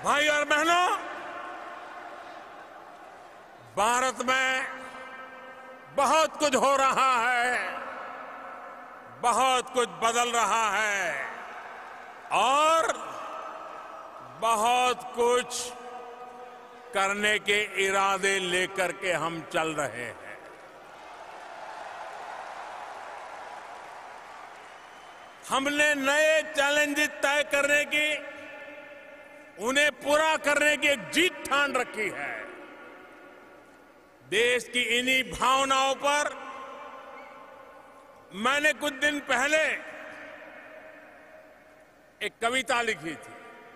भाई और बहनों, भारत में बहुत कुछ हो रहा है, बहुत कुछ बदल रहा है और बहुत कुछ करने के इरादे लेकर के हम चल रहे हैं। हमने नए चैलेंजेस तय करने की, उन्हें पूरा करने की एक जीत ठान रखी है। देश की इन्हीं भावनाओं पर मैंने कुछ दिन पहले एक कविता लिखी थी।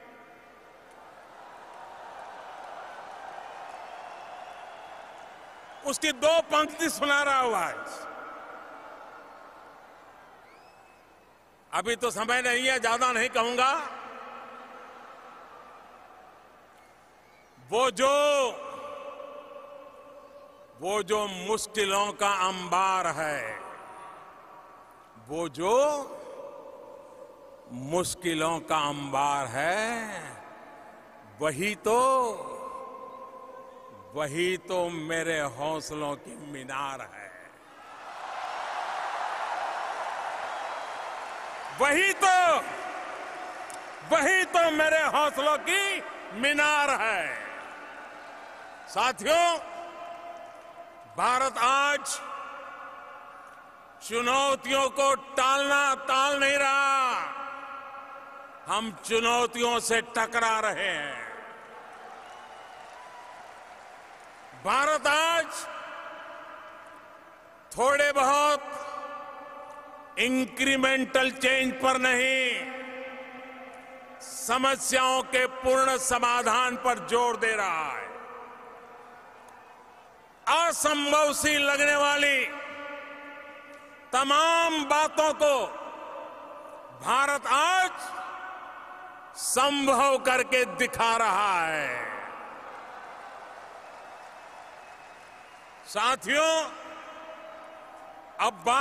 उसकी 2 पंक्ति सुना रहा हूं आज। अभी तो समय नहीं है, ज्यादा नहीं कहूंगा। वो जो मुश्किलों का अंबार है, वो जो मुश्किलों का अंबार है, वही तो मेरे हौसलों की मीनार है। वही तो मेरे हौसलों की मीनार है। साथियों, भारत आज चुनौतियों को टाल नहीं रहा, हम चुनौतियों से टकरा रहे हैं। भारत आज थोड़े बहुत इंक्रीमेंटल चेंज पर नहीं, समस्याओं के पूर्ण समाधान पर जोर दे रहा है। असंभव सी लगने वाली तमाम बातों को भारत आज संभव करके दिखा रहा है। साथियों, अब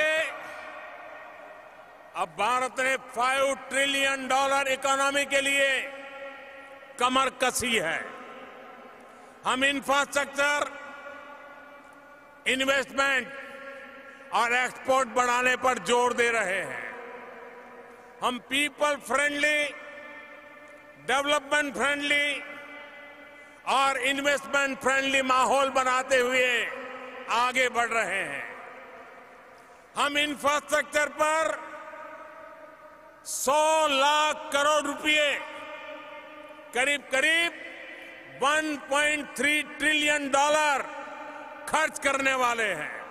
भारत ने $5 ट्रिलियन इकोनॉमी के लिए कमर कसी है। हम इंफ्रास्ट्रक्चर, इन्वेस्टमेंट और एक्सपोर्ट बढ़ाने पर जोर दे रहे हैं। हम पीपल फ्रेंडली, डेवलपमेंट फ्रेंडली और इन्वेस्टमेंट फ्रेंडली माहौल बनाते हुए आगे बढ़ रहे हैं। हम इंफ्रास्ट्रक्चर पर 100 लाख करोड़ रुपए, करीब 1.3 ट्रिलियन खर्च करने वाले हैं।